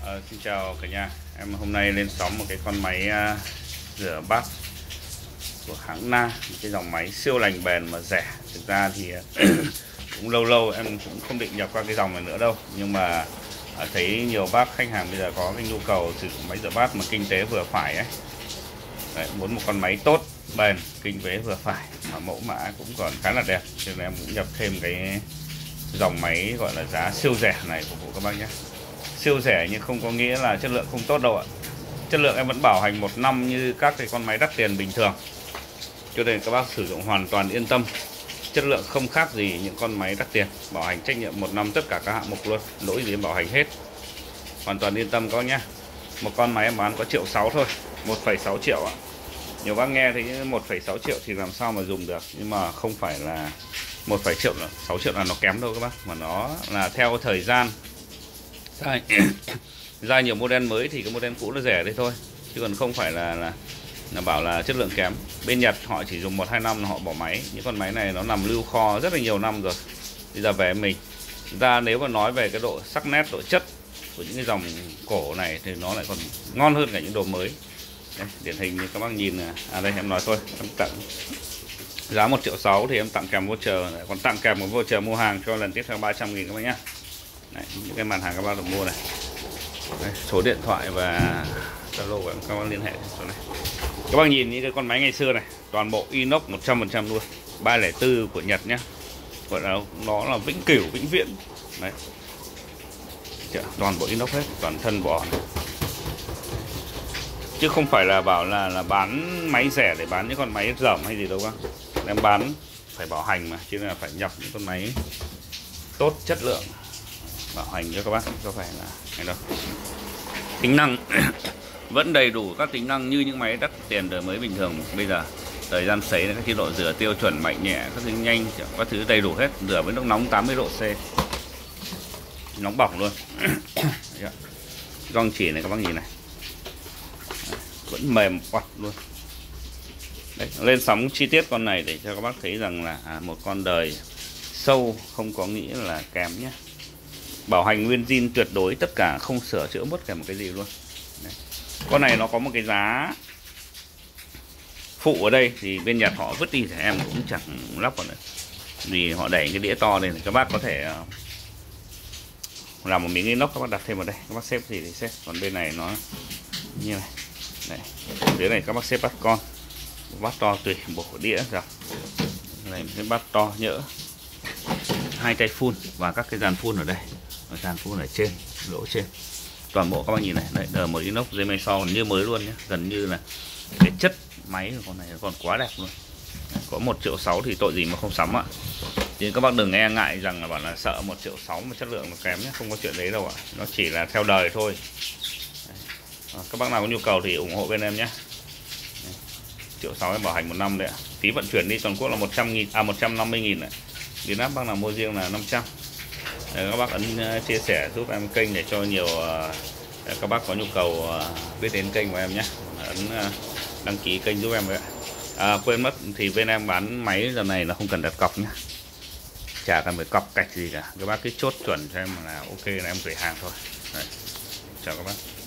Xin chào cả nhà. Em hôm nay lên sóng một cái con máy rửa bát của hãng Na, một cái dòng máy siêu lành bền mà rẻ. Thực ra thì cũng lâu em cũng không định nhập qua cái dòng này nữa đâu, nhưng mà thấy nhiều bác khách hàng bây giờ có cái nhu cầu sử dụng máy rửa bát mà kinh tế vừa phải ấy. Đấy, muốn một con máy tốt, bền, kinh tế vừa phải mà mẫu mã cũng còn khá là đẹp, cho nên em cũng nhập thêm cái dòng máy gọi là giá siêu rẻ này phục vụ các bác nhé. Siêu rẻ nhưng không có nghĩa là chất lượng không tốt đâu ạ. Chất lượng em vẫn bảo hành 1 năm như các cái con máy đắt tiền bình thường, cho nên các bác sử dụng hoàn toàn yên tâm. Chất lượng không khác gì những con máy đắt tiền, bảo hành trách nhiệm 1 năm tất cả các hạng mục luôn, lỗi gì em bảo hành hết, hoàn toàn yên tâm các bác nhé. Một con máy em bán có 1,6 triệu thôi, 1,6 triệu ạ. Nhiều bác nghe thấy 1,6 triệu thì làm sao mà dùng được, nhưng mà không phải là 1,6 triệu là nó kém đâu các bác, mà nó là theo thời gian ra nhiều model mới thì cái model cũ nó rẻ đấy thôi, chứ còn không phải là bảo là chất lượng kém. Bên Nhật họ chỉ dùng 1-2 năm là họ bỏ máy. Những con máy này nó nằm lưu kho rất là nhiều năm rồi, bây giờ về mình chúng ta nếu mà nói về cái độ sắc nét, độ chất của những cái dòng cổ này thì nó lại còn ngon hơn cả những đồ mới. Đây, điển hình như các bác nhìn đây em nói thôi, em tặng giá 1,6 triệu thì em tặng kèm voucher, còn tặng kèm một voucher mua hàng cho lần tiếp theo 300.000 các bác nhá. Đấy, những cái mặt hàng các bác được mua này. Đây, số điện thoại và Zalo của các bác liên hệ số này. Các bác nhìn những cái con máy ngày xưa này, toàn bộ inox 100% luôn, 304 của Nhật nhá, gọi là nó là vĩnh cửu vĩnh viễn đấy. Toàn bộ inox hết, toàn thân vỏ này. Chứ không phải là bảo là bán máy rẻ để bán những con máy rởm hay gì đâu các. Em bán phải bảo hành mà, chứ là phải nhập những con máy tốt, chất lượng bảo hành cho các bác, không phải là hay đâu. Tính năng vẫn đầy đủ các tính năng như những máy đắt tiền đời mới bình thường. Bây giờ thời gian sấy, các chế độ rửa tiêu chuẩn, mạnh nhẹ, các thứ nhanh, các thứ đầy đủ hết. Rửa với nước nóng 80 độ C, nóng bỏng luôn. Gong chỉ này các bác nhìn này, vẫn mềm quặt luôn. Đấy, lên sóng chi tiết con này để cho các bác thấy rằng là một con đời sâu không có nghĩa là kém nhé. Bảo hành nguyên zin tuyệt đối, tất cả không sửa chữa bất kể một cái gì luôn. Đấy. Con này nó có một cái giá phụ ở đây thì bên Nhật họ vứt đi thì em cũng chẳng lắp vào nữa, vì họ đẩy cái đĩa to này các bác có thể làm một miếng inox các bác đặt thêm vào đây, các bác xếp gì thì xếp. Còn bên này nó như này. Đây, dưới này các bác xếp bát con, bát to tùy bộ đĩa rồi. Này cái bát to nhỡ, 2 chai phun và các cái dàn phun ở đây, dàn phun ở trên, lỗ trên, toàn bộ các bác nhìn này. Đấy, một inox dây may so như mới luôn nhé, gần như là cái chất máy của con này còn quá đẹp luôn. Có 1,6 triệu thì tội gì mà không sắm ạ. Thì các bác đừng e ngại rằng là bảo là sợ 1,6 triệu mà chất lượng nó kém nhé, không có chuyện đấy đâu ạ. Nó chỉ là theo đời thôi. Các bác nào có nhu cầu thì ủng hộ bên em nhé. 1,6 triệu em bảo hành 1 năm đấy ạ. Phí vận chuyển đi toàn quốc là 150.000 này. Việt Nam bác nào mua riêng là 500. Các bác ấn chia sẻ giúp em kênh để cho nhiều các bác có nhu cầu biết đến kênh của em nhé. Ấn đăng ký kênh giúp em vậy ạ. Quên mất thì bên em bán máy giờ này là không cần đặt cọc nhé, chả cần phải cọc cạch gì cả. Các bác cứ chốt chuẩn cho em là ok là em gửi hàng thôi. Đấy. Chào các bác.